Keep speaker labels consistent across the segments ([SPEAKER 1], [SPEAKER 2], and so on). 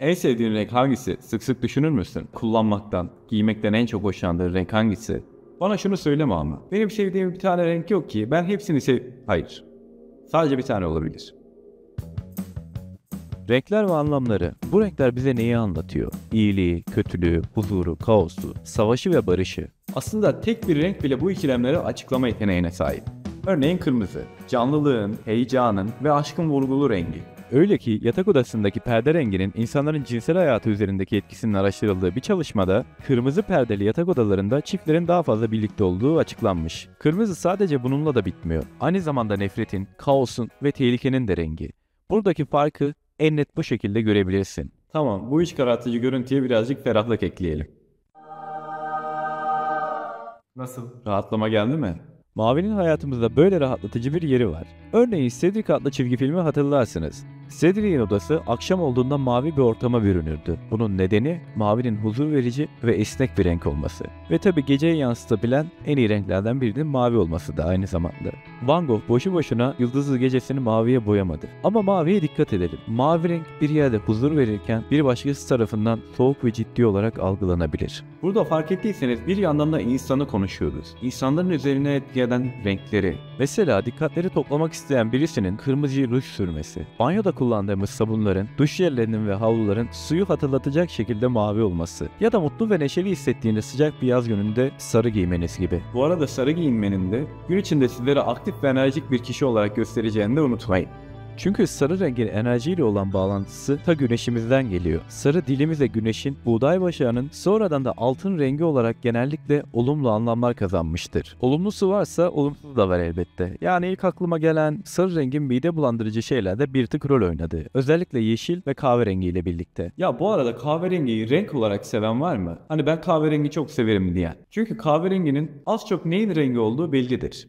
[SPEAKER 1] En sevdiğin renk hangisi? Sık sık düşünür müsün? Kullanmaktan, giymekten en çok hoşlandığın renk hangisi? Bana şunu söyleme ama. Benim sevdiğim bir tane renk yok ki. Ben hepsini Hayır. Sadece bir tane olabilir.
[SPEAKER 2] Renkler ve anlamları. Bu renkler bize neyi anlatıyor? İyiliği, kötülüğü, huzuru, kaosu, savaşı ve barışı.
[SPEAKER 1] Aslında tek bir renk bile bu ikilemleri açıklama yeteneğine sahip. Örneğin kırmızı, canlılığın, heyecanın ve aşkın vurgulu rengi.
[SPEAKER 2] Öyle ki yatak odasındaki perde renginin insanların cinsel hayatı üzerindeki etkisinin araştırıldığı bir çalışmada kırmızı perdeli yatak odalarında çiftlerin daha fazla birlikte olduğu açıklanmış. Kırmızı sadece bununla da bitmiyor. Aynı zamanda nefretin, kaosun ve tehlikenin de rengi. Buradaki farkı en net bu şekilde görebilirsin.
[SPEAKER 1] Tamam, bu iç karartıcı görüntüye birazcık ferahlık ekleyelim. Nasıl? Rahatlama geldi mi?
[SPEAKER 2] Mavinin hayatımızda böyle rahatlatıcı bir yeri var. Örneğin Cedric adlı çizgi filmi hatırlarsınız. Cedric'in odası akşam olduğunda mavi bir ortama bürünürdü. Bunun nedeni mavinin huzur verici ve esnek bir renk olması. Ve tabi geceyi yansıtabilen en iyi renklerden birinin mavi olması da aynı zamanda. Van Gogh boşu boşuna Yıldızlı Gecesini maviye boyamadı. Ama maviye dikkat edelim. Mavi renk bir yerde huzur verirken bir başkası tarafından soğuk ve ciddi olarak algılanabilir.
[SPEAKER 1] Burada fark ettiyseniz bir yandan da insanı konuşuyoruz. İnsanların üzerine etki eden renkleri.
[SPEAKER 2] Mesela dikkatleri toplamak isteyen birisinin kırmızı ruj sürmesi, banyoda kullandığımız sabunların, duş jellerinin ve havluların suyu hatırlatacak şekilde mavi olması ya da mutlu ve neşeli hissettiğinde sıcak bir yaz gününde sarı giymeniz gibi.
[SPEAKER 1] Bu arada sarı giyinmenin de gün içinde sizlere aktif ve enerjik bir kişi olarak göstereceğini de unutmayın.
[SPEAKER 2] Çünkü sarı rengin enerjiyle olan bağlantısı ta güneşimizden geliyor. Sarı dilimize güneşin, buğday başağının sonradan da altın rengi olarak genellikle olumlu anlamlar kazanmıştır. Olumlusu varsa olumsuz da var elbette. Yani ilk aklıma gelen sarı rengin mide bulandırıcı şeylerde bir tık rol oynadı. Özellikle yeşil ve kahverengi ile birlikte.
[SPEAKER 1] Ya bu arada kahverengiyi renk olarak seven var mı? Hani ben kahverengi çok severim diyen. Çünkü kahverenginin az çok neyin rengi olduğu bellidir.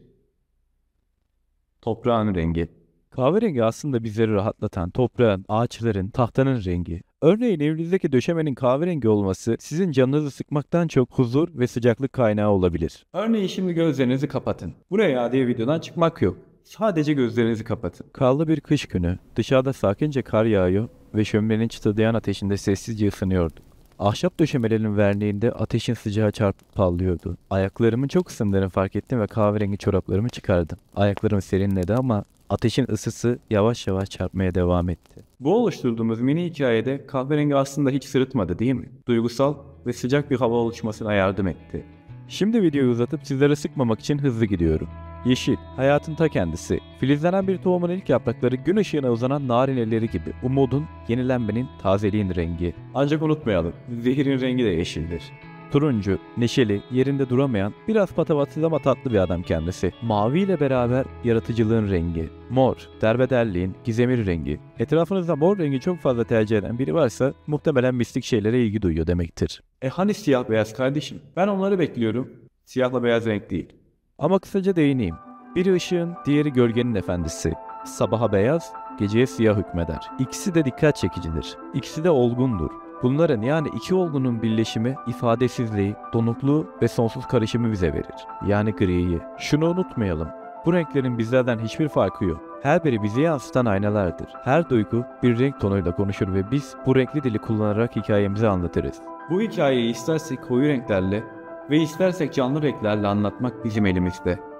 [SPEAKER 1] Toprağın rengi.
[SPEAKER 2] Kahverengi aslında bizleri rahatlatan, toprağın, ağaçların, tahtanın rengi. Örneğin evinizdeki döşemenin kahverengi olması sizin canınızı sıkmaktan çok huzur ve sıcaklık kaynağı olabilir.
[SPEAKER 1] Örneğin şimdi gözlerinizi kapatın. Buraya diye videodan çıkmak yok. Sadece gözlerinizi kapatın.
[SPEAKER 2] Karlı bir kış günü, dışarıda sakince kar yağıyor ve şöminenin çıtırdayan ateşinde sessizce ısınıyorduk. Ahşap döşemelerin verniğinde ateşin sıcağı çarpıp parlıyordu. Ayaklarımın çok ısındığını fark ettim ve kahverengi çoraplarımı çıkardım. Ayaklarım serinledi ama ateşin ısısı yavaş yavaş çarpmaya devam etti.
[SPEAKER 1] Bu oluşturduğumuz mini hikayede kahverengi aslında hiç sırıtmadı değil mi? Duygusal ve sıcak bir hava oluşmasına yardım etti.
[SPEAKER 2] Şimdi videoyu uzatıp sizlere sıkmamak için hızlı gidiyorum. Yeşil, hayatın ta kendisi. Filizlenen bir tohumun ilk yaprakları gün ışığına uzanan narin elleri gibi. Umudun, yenilenmenin, tazeliğin rengi.
[SPEAKER 1] Ancak unutmayalım, zehirin rengi de yeşildir.
[SPEAKER 2] Turuncu, neşeli, yerinde duramayan, biraz patavatsız ama tatlı bir adam kendisi. Mavi ile beraber yaratıcılığın rengi. Mor, derbederliğin, gizemli rengi. Etrafınızda mor rengi çok fazla tercih eden biri varsa muhtemelen mistik şeylere ilgi duyuyor demektir.
[SPEAKER 1] Hani siyah beyaz kardeşim? Ben onları bekliyorum. Siyahla beyaz renk değil.
[SPEAKER 2] Ama kısaca değineyim. Biri ışığın, diğeri gölgenin efendisi. Sabaha beyaz, geceye siyah hükmeder. İkisi de dikkat çekicidir. İkisi de olgundur. Bunların yani iki olgunun birleşimi ifadesizliği, donukluğu ve sonsuz karışımı bize verir. Yani griyi. Şunu unutmayalım. Bu renklerin bizlerden hiçbir farkı yok. Her biri bizi yansıtan aynalardır. Her duygu bir renk tonuyla konuşur ve biz bu renkli dili kullanarak hikayemizi anlatırız.
[SPEAKER 1] Bu hikayeyi istersek koyu renklerle ve istersek canlı renklerle anlatmak bizim elimizde.